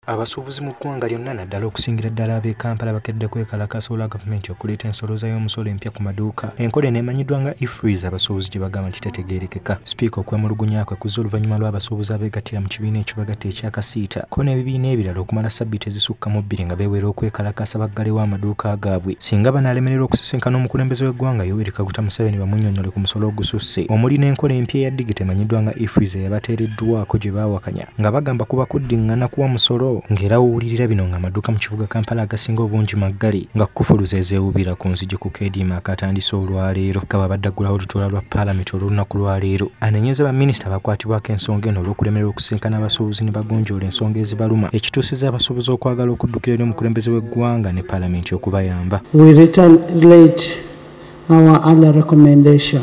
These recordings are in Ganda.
Abasuubuzi mu ggwanga lyonna naddala okusingira ddala ab'e Kampala bakedde kwekalakaasa olwa gavumenti okuleeta ensoloza y'omusolo empya ku maduuka. Enkola eno emanyiddwa nga e-freeze abasuubuzi gye bagamba nti tetegeerekeka. Sipiika okwemulugunya kwe kuzza oluvannyuma lw'abasuubuzi abeegattira mu kibiina ekibagatta ekyakasiita ko n'ebibiina ebirala okumala ssabbiiti ezisukka mu bbiri nga beewera okwekalakaasa baggalewo amaduuka gaabwe. Singa banaalemererwa okusisinkana omukulembeze w'eggwanga Yoweri Kaguta Museveni bamunnyonnyole ku musolo ogususse. Omuli n'enkola empya eya digito emanyiddwa nga e-freeze yabateereddwako gye baawakanya nga bagamba kuba kuddiŋŋana kuwa musolo ng'era owulirira bino ng'amaduuka mu kibuga Kampala agasinga obungi maggali nga kkufuluza ezeewuubira ku nzigi ku keediima akatandise olwaleero kaba baddaggulawo olutuula lwa paalamenti olw'olunaku lwaleero. Anenyeza baminisita bakwatibwako ensonga eno olw'okulemererwa okusinkana abasuubuzi ne bagonjoola ensonga ezibaluma ekituusizza abasuubuzi okwagala okuddukira eri omukulembeze w'eggwanga ne paalamenti okubayamba. We reiterate our other recommendation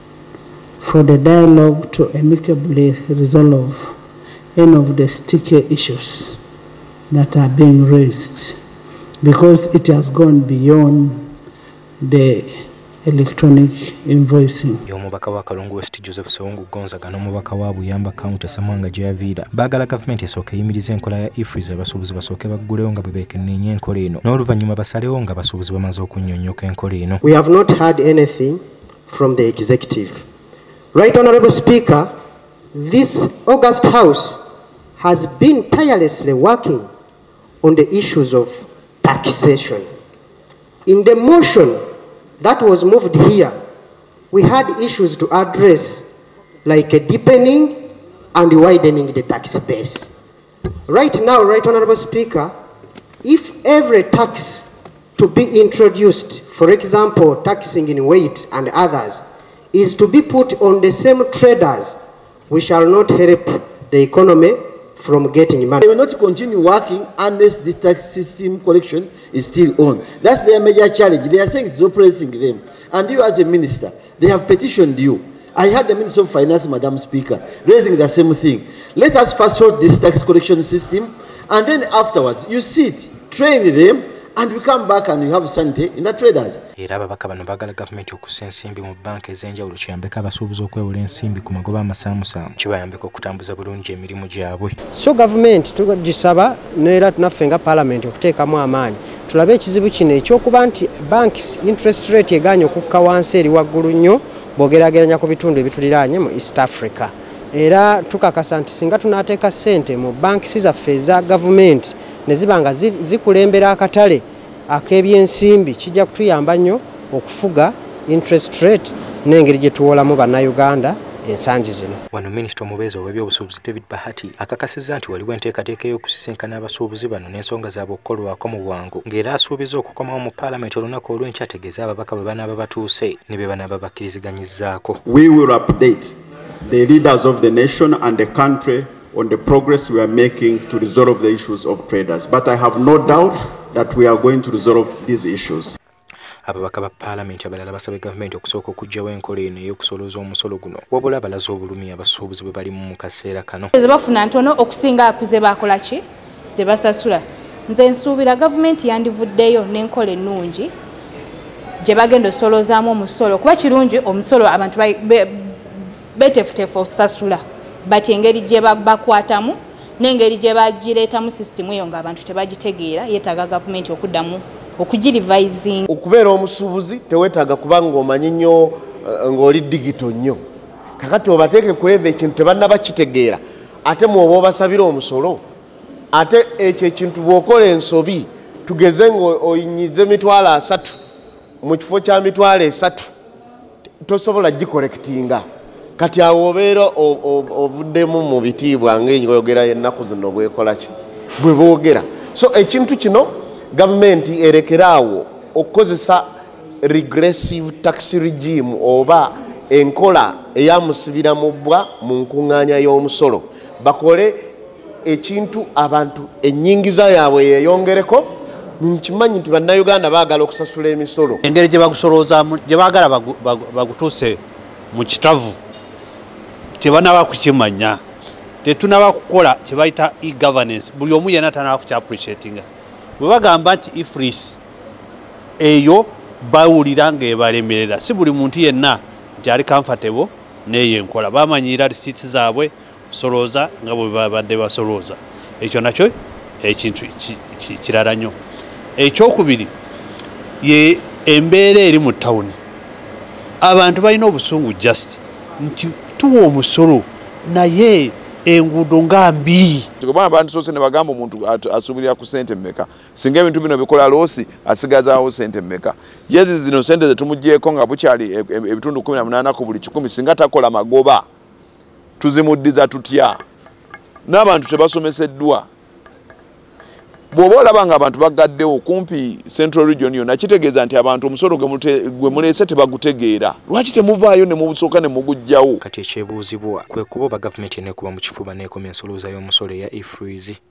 for the dialogue to amicably resolve any of the sticky issues that are being raised, because it has gone beyond the electronic invoicing. Omubaka wa Kalungu West Joseph Sewungu Gonzaga n'omubaka wa Buyamba County Samwanga Javiera baagala gavumenti esooke eyimiriza enkola ya e-freeze abasuubuzi basooke baggulewo nga bwe beekenneenya enkola eno n'oluvannyuma basalewo nga abasuubuzi bamaze okunnyonnyoka enkola eno. We have not heard anything from the executive. Right Honourable Speaker, this August House has been tirelessly working on the issues of taxation. In the motion that was moved here, we had issues to address like a deepening and widening the tax base. Right now, Right Honourable Speaker, if every tax to be introduced, for example, taxing in weight and others, is to be put on the same traders, we shall not help the economy from getting money. They will not continue working unless the tax system collection is still on. That's their major challenge. They are saying it's oppressing them. And you as a minister, they have petitioned you. I had the Minister of Finance, Madam Speaker, raising the same thing. Let us fast forward this tax collection system, and then afterwards you sit, train them, and we come back and you have sanity in the traders. Era ababaka bano baagala gavumenti okussa ensimbi mu banka ez'enjawulo kiyambeko abasuubuzi okwewola ensimbi ku magoba amasaamusaamu kibayambeko okutambuza bulungi emirimu gyabwe. So gavumenti tugisaba n'era tunaffe nga paalamenti okuteekamu amaanyi tulabe ekizibu kino ekyokuba nti banks interest rate egaanye okukka wansi eri waggulu nnyo bw'ogeraageranya ku bitundu ebituliraanye mu East Africa. Era tukakasa nti singa tunaateeka ssente mu banks zaffe eza gavumenti ne ziba nga zikulembera akatale ak'ebyensimbi kijja kutuyamba nnyo okufuga interest rate n'engeri gye tuwolamu bannayuganda ensangi zino. Wano minisita omubeezi ow'ebyobusuubuzi David Bahati akakasizza nti waliwo enteekateeka y'okusisinkana abasuubuzi bano n'ensonga zaabwe okukolwako mu bwangu ng'era asuubiza okukomawo mu paalamenti olunaku olw'enkya ategeeza ababaka bwe banaaba batuuse ne be banaaba bakkiriziganyizzaako. We will update the leaders of the nation and the country on the progress we are making to resolve the issues of traders. But I have no doubt that we are going to resolve these issues. Ababaka ba paalamenti abalala basabye gavumenti okusooka okuggyawo enkola eno ey'okusolooza omusolo guno wabula abalaze obulumi abasuubuzi bwe balimu mu kaseera kano. Ze bafuna ntono okusinga akuze bakola ki ze basasula. Nze nsuubira gavumenti yandivuddeyo n'enkola ennungi gye bagenda osoloozaamu omusolo kuba kirungi omusolo abantu betefutefu okusasula bati engeri gye bakwatamu n'engeri gye bagireetamu sisitimu eyo ng'abantu tebagitegeera yeetaaga gavumenti okuddamu okugirivayizinga. Okubeera omusuubuzi teweetaaga kuba ng'omanyi nnyo ng'oli digito nnyo. Kakati obateeke ku level ekintu tebannaba kitegeera ate mwoba obasabira omusolo ate ekyo ekintu bw'okola ensobi tugeze ng'oyinyize mitwalo 3 mu kifo kya mitwalo 3 tosobola gikolekitinga. Kati awo obeera obuddemu mu bitiibwa ng'enjogera y'ennaku zino bwekola ki bwe boogera. So ekintu kino gavumenti erekeraawo okukozesa regressive tax regime oba enkola eyamusibira mu bbwa mu nkuŋŋaanya y'omusolo bakole ekintu abantu ennyingiza yaabwe yeeyongereko. Nkimanyi nti bannayuganda baagala okusasula emisolo engeri gye bagusoloozamu gye baagala bagutuuse mu kitavu tebanaba kukimanya tetunaba kukola kye bayita e-governance buli omu yenna tanaba kukyappreciatinga bwe bagamba nti e-freeze eyo bawulira ng'ebalemerera si buli muntu yenna nti ali comfortable n'eyo enkola bamanyira receipts zaabwe kusolooza nga bwe babadde basolooza ekyo nakyo ekintu kirala nnyo. Ekyokubiri ye embeera eri mu tawuni, abantu balina obusungu just nti tuwa omusolo naye enguudo nga mbi. Kubanga bandisoose ne bagamba omuntu asubirira ku ssente mmeka, singa ebintu bino bikola loosi asigazaawo ssente mmeka. Yezi zino ssente ze tumugyeko nga bukyali ebitundu 18 ku buli 100, singa takola magoba tuzimuddiza tutya? N'abantu tebasomeseddwa. Bw'oba olaba nga abantu bagaddewo kumpi Central Region yonna, kitegeeza nti abantu omusolo gwe muleese tebagutegeera. Lwaki temuvaayo ne mubusooka ne mugujjawo? Kati ekyebuuzibwa kwe kuba gavumenti enekuba mu kifuba n'ekoma ensoloza y'omusolo eya e-freeze.